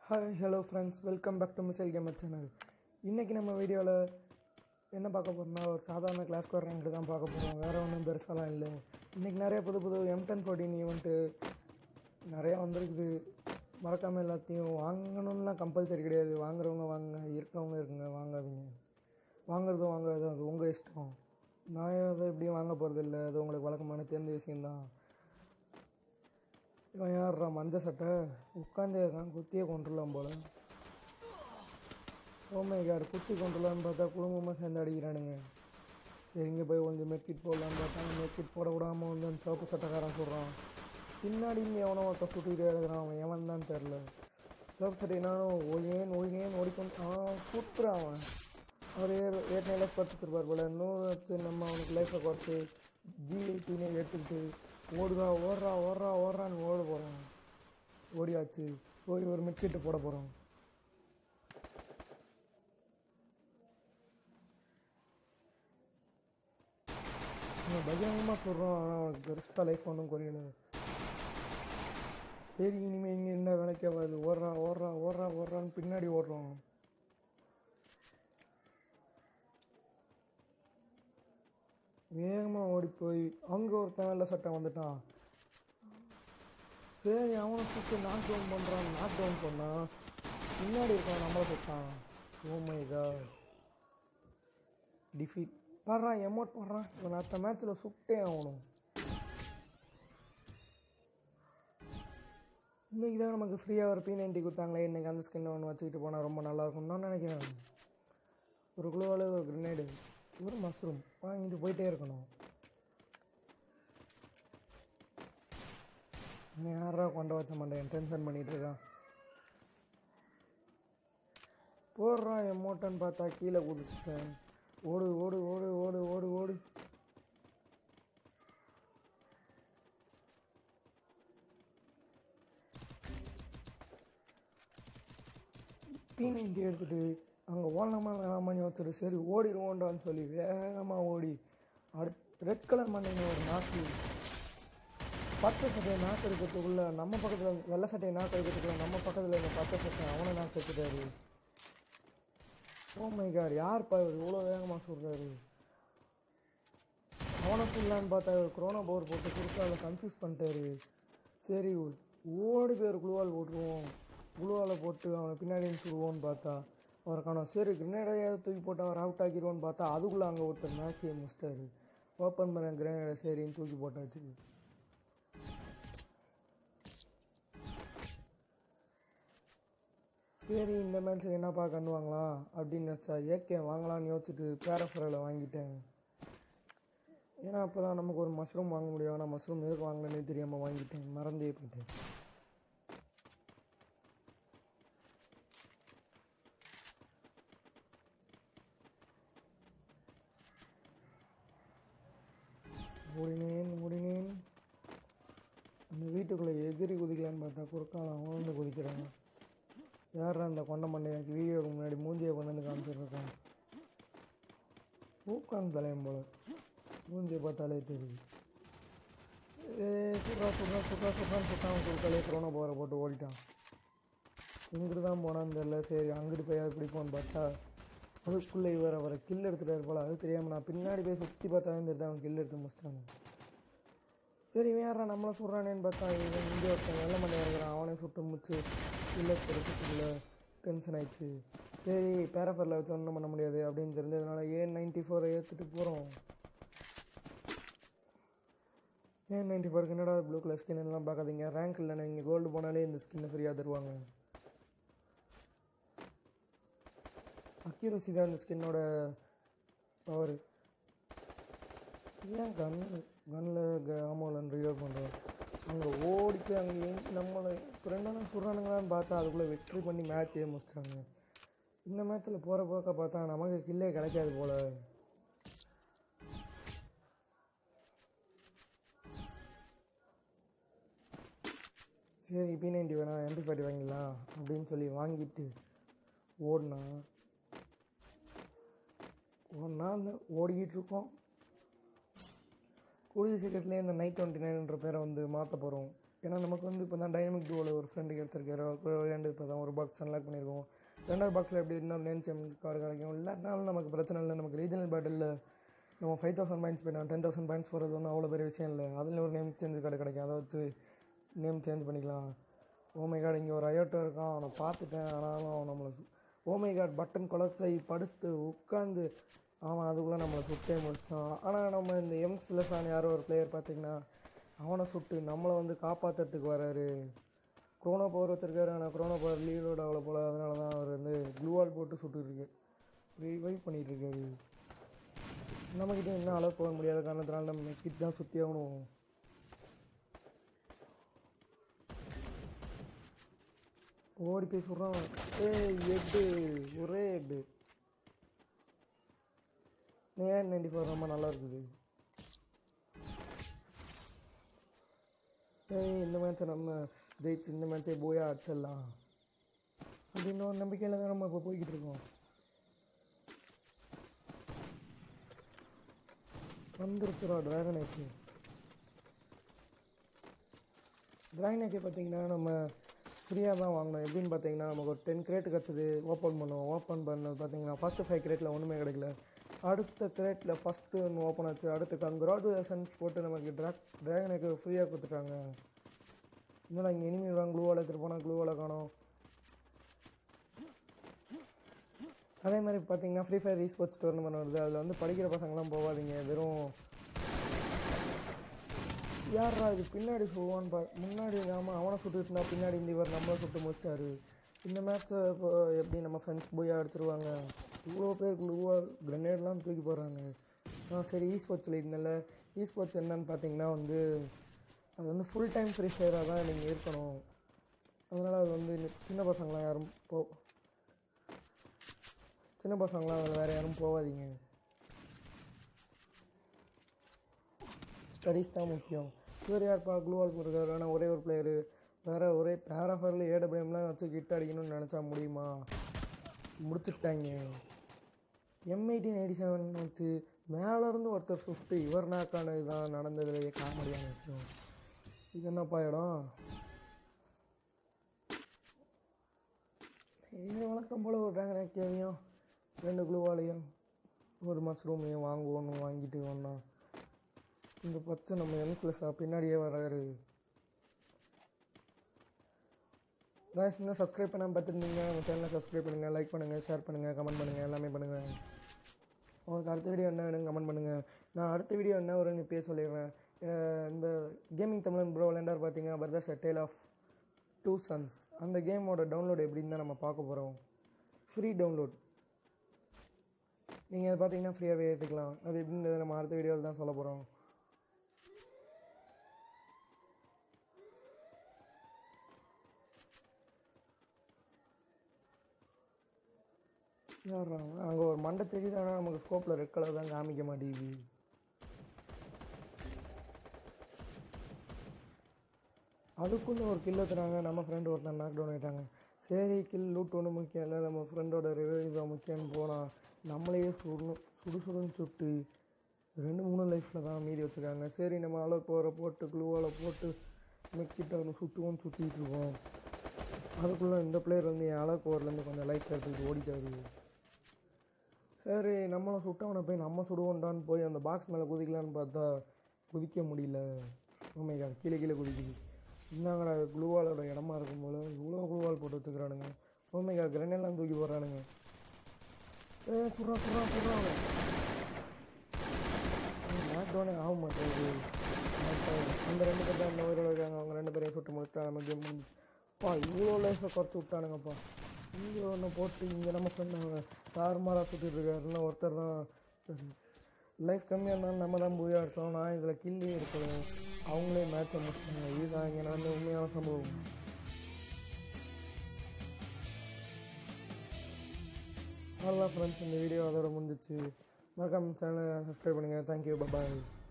Hi hello friends, welcome back to Missile Gamer channel. இன்றைக்கி நம்ம வீடியோவில் என்ன பார்க்க போகிறோம்னா, ஒரு சாதாரண கிளாஸ் ஸ்கோர் ரேங்க் தான் பார்க்க போகிறோம். வேறு ஒன்றும் பெருசாலாம் இல்லை. இன்றைக்கி நிறைய புது M1014 ஈவெண்ட்டு நிறையா வந்திருக்குது. மறக்காமல் எல்லாத்தையும் வாங்கணும்லாம் கம்பல்சரி கிடையாது. வாங்குறவங்க வாங்க, இருக்கிறவங்க இருக்குங்க, வாங்காதீங்க. வாங்குறதும் வாங்காது, அது உங்கள் இஷ்டம். நான் அதை எப்படியும் வாங்க போகிறதில்ல, அது உங்களுக்கு வழக்கமான தெரிஞ்ச விஷயந்தான். இவன் யார்றா மஞ்சள் சட்டை உட்காந்தே இருக்கான், குத்தியே கொண்டுடலாம் போல். ஓமை கார்டு குத்தி கொண்டுலான்னு பார்த்தா குடும்பமாக சேர்ந்து அடிக்கிறானுங்க. சரி, இங்கே போய் கொஞ்சம் மெட்கிட் போடலான்னு பார்த்தா மெட்கிட் போட விடாமல் வந்து அந்த சிவப்பு சட்டைக்காரன் சொல்கிறான். பின்னாடி இங்கே எவனோ ஒருத்த சுட்டிகிட்டே இருக்கிறான், அவன் எவன் தான் தெரில. சிவப்பு சட்டை நானும் ஒழினேன்னு ஓடிக்கொண்டு கூட்டுறான் அவன். அவர் ஏற்கனவே லைஃப் குறைச்சிருப்பார் போல். இன்னும் வச்சு நம்ம அவனுக்கு லைஃப்பை குறைச்சி G18 எடுத்துக்கிட்டு ஓடுறான்னு ஓட போகிறோம். ஓடியாச்சு, போய் ஒரு மெட்கிட்டு போட போகிறோம். பகிரங்கமாக சொல்கிறோம், ஆனால் அவனுக்கு பெருசாக லைஃப் ஒன்றும் குறையல. சரி, இனிமேல் இங்கே என்ன விளக்காது, ஓடுறான்னு பின்னாடி ஓடுறோம். வேகமாக ஓடி போய் அங்கே ஒருத்தன் வெள்ளை சட்டை வந்துட்டான். சரி, அவனை சுற்றி நாக் டவுன் பண்ணான். பின்னாடி இருக்கான், நம்மளை சுட்டான். Oh my god, defeat. பாடுறான், எமோட் பாடுறான். இவன் அடுத்த மேட்ச்சில் சுட்டே ஆகணும். இன்றைக்கி தான் நமக்கு ஃப்ரீயாக ஒரு P90 கொடுத்தாங்களே. இன்றைக்கி அந்த ஸ்கின்னை ஒன்று வச்சுக்கிட்டு போனால் ரொம்ப நல்லாயிருக்கும்னு நான் நினைக்கிறேன். ஒரு குழுவால் ஒரு கிரனேடு, ஒரு மஷ்ரூம் வாங்கிட்டு போயிட்டே இருக்கணும். யாரா கொண்ட வச்ச மாட்டேன், டென்ஷன் பண்ணிகிட்டு இருக்கான். போடுறான் எமோட்டன்னு பார்த்தா கீழே குதிச்சேன். ஓடு ஓடு ஓடு ஓடு ஓடு ஓடு. P90 எடுத்துகிட்டு அங்கே ஓடலாமா வேணாமான்னு யோசிச்சுட்டு சரி ஓடிடுவோண்டான்னு சொல்லி வேகமாக ஓடி ரெட் கலர் மண்ணில் ஒரு நாக்கு, பச்சை சட்டையை நாக்கு எடுக்கிறதுக்குள்ளே நம்ம பக்கத்தில் வெள்ளை சட்டையை நாக்கு எடுக்கிறதுக்குள்ள நம்ம பக்கத்தில் இந்த பச்சை சட்டை அவனை நாக்கு வச்சுட்டாரு. ஓ மை காட், யார்ப்பா இவர் இவ்வளோ வேகமாக சொல்கிறாரு? அவனை ஃபுல்லான்னு பார்த்தா இவர் கொரோனா பவர் போட்டு கொடுத்து அதை கன்ஃபியூஸ் பண்ணிட்டாரு. சரி, ஓடி பேர் குழுவால் போட்டுருவோம், குழுவால் போட்டு அவனை பின்னாடி சுடுவோன்னு பார்த்தா அவரை காணோம். சரி, கிரனேடையாவது தூக்கி போட்டு அவர் அவுட் ஆக்கிடுவோன்னு பார்த்தா அதுக்குள்ளே அங்கே ஒருத்தர் மேட்சையை முடிச்சிட்டாரு. ஓப்பன் பண்ண கிரனேடை சரின்னு தூக்கி போட்டாச்சு. சரி, இந்த மேட்ச்சில் என்னப்பா கண்ணுவாங்களாம் அப்படின்னு வச்சா ஏகே வாங்கலான்னு யோசிச்சுட்டு பேரஃப்ரேல வாங்கிட்டேன். ஏன்னா அப்போ தான் நமக்கு ஒரு மஷ்ரூம் வாங்க முடியும். ஆனால் மஷ்ரூம் எதுக்கு வாங்கலன்னே தெரியாமல் வாங்கிட்டேன், மறந்தே போயிட்டேன். ஓடினேன். அந்த வீட்டுக்குள்ளே எகிரி குதிக்கலான்னு பார்த்தா குறுக்கால அவன் வந்து குதிக்கிறாங்க. யாரா அந்த கொண்ட மண்டையாக்கு வீடியோக்கு முன்னாடி மூஞ்சியை கொண்டு வந்து காமிச்சிட்ருக்கான். ஊக்காங்க தலையம் போல், மூஞ்சியை பார்த்தாலே தெரியுது. சுட்டான் குறுக்காலே கொரோனா போகிற போட்டு ஓடிட்டான். இங்கிட்டு தான் போனான்னு தெரியல. சரி, அங்கிட்டு போய் பிடிப்போன்னு பார்த்தா அதுக்குள்ளே இவர் அவரை கில் எடுத்துகிட்டு போல். அது தெரியாமல் நான் பின்னாடி போய் சுற்றி பார்த்தாலும் தெரியுது அவன் கில் எடுத்து முடிச்சிட்டாங்க. சரி, வேற நம்மளை சுடுறானேன்னு பார்த்தா இவன் இங்கே ஒருத்தன் வெள்ளை மண்டை இருக்கிறான். அவனே சுட்டு முடிச்சு இல்லை எடுத்துக்குள்ள டென்ஷன் ஆயிடுச்சு. சரி, பேரஃபரில் வச்சு ஒன்றும் பண்ண முடியாது அப்படின்னு தெரிஞ்சதுனால A94 ஏற்றுட்டு போகிறோம். A94 என்னடா ப்ளூ கலர் ஸ்கின் எல்லாம் பார்க்காதீங்க, ரேங்க் இல்லைன்னா இங்கே கோல்டு போனாலே இந்த ஸ்கின்னை ஃப்ரீயாக தருவாங்க. அக்யூரசி தான் இந்த ஸ்கின்னோட பவர். ஏன் கன்னில் ஆமோலன்னு ரீலோட் பண்ணுறோம். அங்கே ஓடிட்டு அங்கே நம்மளை ஃப்ரெண்டான சுடுறானுங்களான்னு பார்த்தா அதுக்குள்ளே வெற்றி பண்ணி மேட்சே முடிச்சிட்டாங்க. இந்த மேட்ச்சில் போகிற போக்க பார்த்தா நமக்கு கில்லே கிடைக்காது போல். சரி, P90 வேணாம், MP40 வாங்கிடலாம் அப்படின்னு சொல்லி வாங்கிட்டு ஓடினா அந்த ஓடிக்கிட்டு இருக்கோம். கூடிய சீக்கிரத்துலேயே இந்த நைட் 29ன்ற பேரை வந்து மாற்ற போகிறோம். ஏன்னா நமக்கு வந்து இப்போ தான் டைனமிக் டூவில் ஒரு ஃப்ரெண்டுக்கு எடுத்திருக்காரு, ரெண்டு இப்போ தான் ஒரு பாக்ஸ் அன்லாக் பண்ணியிருக்கோம். ரெண்டாவது பாக்ஸில் எப்படி இன்னொரு நேம் சேம் கார்டு கிடைக்கும். இல்லாட்டினாலும் நமக்கு பிரச்சனை இல்லை. நமக்கு ரீஜனல் பேட்டில் நம்ம 5000 பாயிண்ட்ஸ் போய்ட்டோம், 10,000 பாயிண்ட்ஸ் போகிறது ஒன்றும் அவ்வளோ பெரிய விஷயம் இல்லை. அதில் ஒரு நேம் சேஞ்ச் கார்டு கிடைக்கும், அதை வச்சு நேம் சேஞ்ச் பண்ணிக்கலாம். ஓமை கார்டு இங்கே ஒரு ஐயோட்டோ இருக்கான், அவனை பார்த்துட்டேன். ஆனாலும் அவன் நம்மளை ஓமை கார்டு பட்டன் கொலைச்சை படுத்து உட்காந்து அவன் அதுக்குள்ளே நம்மளை சுட்டே முடிச்சான். ஆனால் நம்ம இந்த எம்ஸ்லெஸ்ஸான யாரோ ஒரு பிளேயர் பார்த்திங்கன்னா அவனை சுட்டு நம்மளை வந்து காப்பாற்றுறதுக்கு வராரு. க்ரோனோ பவர் வச்சுருக்காரு, ஆனால் க்ரோனோ பவர் லீவோட அவ்வளோ போல். அதனால தான் அவர் வந்து க்ளூவால் போட்டு சுட்டுருக்கு, ரிவைவ் பண்ணிகிட்ருக்காரு. நம்மக்கிட்ட இன்னும் அளவு போக முடியாத காரணத்தினால நம்ம மெக்கிட் தான் சுற்றி ஆகணும். ஓடி போய் சொல்கிறான், எட்டு ஒரே எட்டு. ஏன் 94 ரொம்ப நல்லா இருக்குது. இந்த மேட்ச்சை நம்ம ஜெயிச்சு இந்த மேட்ச்சை போயா அடிச்சிடலாம் அப்படின்னு ஒரு நம்பிக்கையில் தான் நம்ம இப்போ போய்கிட்டு இருக்கோம். வந்துருச்சுரா ட்ராகன் ஏக்கே. ட்ராகன் ஏக்கே பார்த்தீங்கன்னா நம்ம ஃப்ரீயாக தான் வாங்கினோம். எப்படின்னு பார்த்தீங்கன்னா நமக்கு ஒரு 10 கிரேட் கிடச்சிது. ஓப்பன் பண்ணுவோம். ஓப்பன் பண்ணது பார்த்தீங்கன்னா ஃபஸ்ட்டு 5 கிரேட்டில் ஒன்றுமே கிடைக்கல. அடுத்த கிரேட்டில் ஃபஸ்ட்டு ஒன்று ஓப்பன் ஆச்சு. அடுத்து கங்க்ராச்சுலேஷன்ஸ் போட்டு நமக்கு ட்ராகன் ஏக்கே ஃப்ரீயாக கொடுத்துட்டாங்க. இன்னும் இங்கே இனிமே வருவாங்க. க்ளூவால் எடுத்துகிட்டு போனால் க்ளூவால் காணும். அதே மாதிரி பார்த்தீங்கன்னா ஃப்ரீ ஃபயர் ஸ்போர்ட்ஸ் டோர்னமெண்ட் வருது. அதில் வந்து படிக்கிற பசங்களாம் போகாதீங்க. வெறும் யாரா இது பின்னாடி சொல்லுவான்னு முன்னாடி இல்லாமல் அவனை சுட்டுட்டு இருந்தால் பின்னாடி இந்த இவர் நம்மளை சுட்டு முடிச்சிட்டாரு. இந்த மேட்ச்சை இப்போ எப்படி நம்ம ஃப்ரெண்ட்ஸ் போய் அடிச்சிருவாங்க. இவ்வளோ பேர் க்ளூவால் கிரனேட்லாம் தூக்கி போடுறாங்க. சரி ஸ்போர்ட்ஸில் இதனால ஸ்போர்ட்ஸ் என்னன்னு பார்த்தீங்கன்னா வந்து அது வந்து ஃபுல் டைம் ஃப்ரீ ஃபயராக தான் நீங்கள் இருக்கணும். அதனால் அது வந்து சின்ன பசங்களாம் யாரும் சின்ன பசங்களாம் அதில் வேறு யாரும் போகாதீங்க. ஸ்டடீஸ் தான் முக்கியம். இவர் யார்ப்பா க்ளூவால் போட்டிருக்காரு, ஆனால் ஒரே ஒரு பிளேயரு வேறு ஒரே பேராஃபரில் ஏடபிள்யூஎம்லாம் வச்சு கிட் அடிக்கணும்னு நினச்சா முடியுமா? முடிச்சுட்டாங்க. M1887 வச்சு மேலேருந்து ஒருத்தர் சுட்டு இவர் நாக்கான இதுதான் நடந்ததுலேயே காமெடியான விஷயம். இது என்னப்பா இடம்? இது வழக்கம் போல் ஒரு ட்ராகன் ஏக்கையும் 2 க்ளூவாலையும் ஒரு மஷ்ரூமையும் வாங்கிட்டு வந்தோம். இந்த பச்சை நம்ம எம்ஸ்லெஸ்ஸாக பின்னாடியே வராரு. காய்ஸ் இன்னும் சப்ஸ்கிரைப் பண்ணாமல் பார்த்துருந்தீங்க நம்ம சேனலை சப்ஸ்கிரைப் பண்ணுங்கள், லைக் பண்ணுங்கள், ஷேர் பண்ணுங்கள், கமெண்ட் பண்ணுங்கள், எல்லாமே பண்ணுங்கள். உங்களுக்கு அடுத்த வீடியோ என்ன வேணுங்க கமெண்ட் பண்ணுங்கள். நான் அடுத்த வீடியோ என்ன வரும்னு இப்போயே சொல்லிடுறேன். இந்த கேமிங் தமிழன் ப்ரோ விளையாண்டார் பார்த்தீங்கன்னா brothers a tale of 2 sons. அந்த கேமோட டவுன்லோட் எப்படின்னு தான் நம்ம பார்க்க போகிறோம். ஃப்ரீ டவுன்லோட் நீங்கள் பார்த்தீங்கன்னா ஃப்ரீயாகவே ஏற்றுக்கலாம். அது எப்படின்றத நம்ம அடுத்த வீடியோவில் தான் சொல்ல போகிறோம். யாராங்க அங்கே ஒரு மண்டை தெரியுது, ஆனால் நமக்கு ஸ்கோப்பில் ரெட் கலர் தான் காமிக்க மாட்டேங்குது. அதுக்குள்ளே ஒரு கில் எடுத்துறாங்க. நம்ம ஃப்ரெண்டு ஒருத்தன் நாக் டவுன் ஆகிட்டாங்க. சரி கில் லூட் ஒன்றும் முக்கியம் இல்லை, நம்ம ஃப்ரெண்டோட ரிவைவ் தான் முக்கியம்னு போனால் நம்மளையே சுடுன்னு சுட்டு 2-3 லைஃப்பில் தான் மீதி வச்சுருக்காங்க. சரி நம்ம அளவு போட்டு க்ளூவால் போட்டு மெக்கிட்ட ஒன்று சுற்றிட்டு இருக்கோம். அதுக்குள்ளே இந்த பிளேயர் வந்து என் அளவு போர்லேருந்து கொஞ்சம் லைஃப் எடுத்துக்கிட்டு ஓடிட்டாரு. சரி நம்மளும் சுட்டவனை போய் நம்ம சுடுவோண்டான்னு போய் அந்த பாக்ஸ் மேலே குதிக்கலான்னு பார்த்தா குதிக்க முடியல. ஓமை காட் கீழே குதிக்குது. என்னங்கடா க்ளூவாலோட இடமா இருக்கும் போல் இவ்வளோ க்ளூவால் போட்டு வச்சுக்கிறானுங்க. ஓமை காட் கிரனெல்லாம் தூக்கி போடுறானுங்க. சுடுறான் லாக்டவுனே ஆக மாட்டேங்குது. அந்த 2 பேர் தான் இந்த உயிரோட இருக்காங்க. அவங்க 2 பேரையும் சுட்டு முடிச்சுட்டா நம்ம கேம் முடிஞ்சுப்பா. இவ்வளோ லைஃப்பை குறைச்சி விட்டானுங்கப்பா. இங்கே ஒன்று போட்டு இங்கே நம்ம ஃப்ரெண்ட் தாறுமாறாக சுற்றிட்டு இருக்காருன்னா ஒருத்தர் தான் லைஃப் கம்மியாக இருந்தாலும் நம்ம தான் போய் அடித்தோம். நான் இதில் கில்லே இருக்கணும். அவங்களே மேட்சை முடிச்சிட்டாங்க. இதுதான் இங்கே நடந்த உண்மையான சம்பவம். அவ்வளோதான் ஃப்ரெண்ட்ஸ், இந்த வீடியோ அதோட முடிஞ்சிச்சு. மறக்காம சேனலை சப்ஸ்கிரைப் பண்ணுங்கள். தேங்க்யூ, பாய்.